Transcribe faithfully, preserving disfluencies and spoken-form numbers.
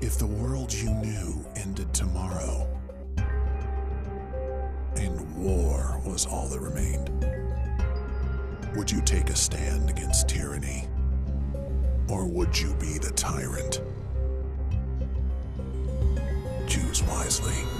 If the world you knew ended tomorrow, and war was all that remained, would you take a stand against tyranny? Or would you be the tyrant? Choose wisely.